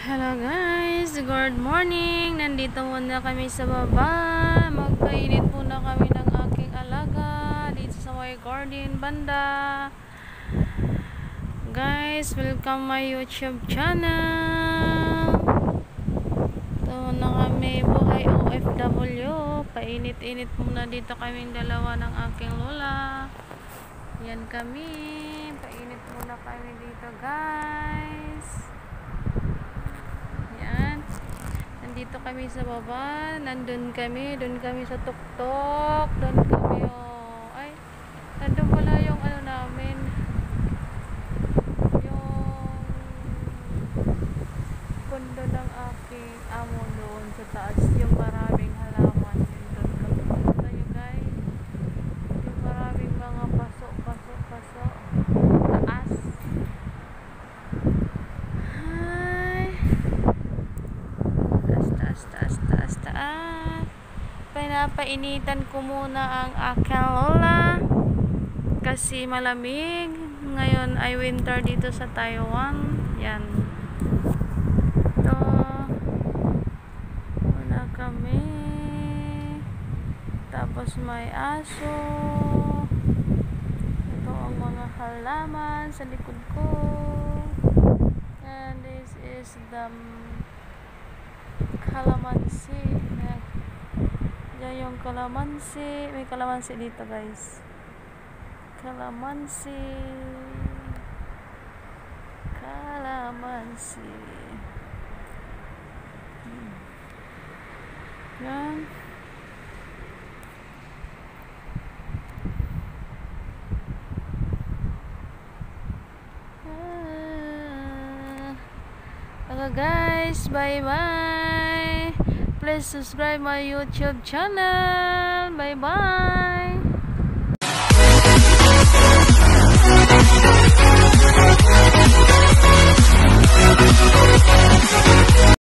Hello guys, good morning. Nandito muna kami sa baba. Magpainit muna kami ng aking alaga dito sa my garden banda. Guys, welcome my YouTube channel. Ito na kami, buhay OFW. Painit-init muna dito kaming dalawa ng aking lola. Yan kami. Painit muna kami dito guys. Dito kami sa baba, doon kami sa tuktok, doon kami ay, nandun pala yung ano namin, yung kondo ng aking amo doon sa taas, yung maraming halaman, doon kami punta nyo guys, yung maraming mga paso, taas. Pinapainitan ko muna ang aking lola kasi malamig. Ngayon ay winter dito sa Taiwan. Yan. Ito. Wala kami. Tapos may aso. Ito ang mga halaman sa likod ko. And this is the calamansi. Yan yung kalamansi. May kalamansi dito guys. Kalamansi. Yan. Okay guys, bye bye. Please subscribe my YouTube channel. Bye bye.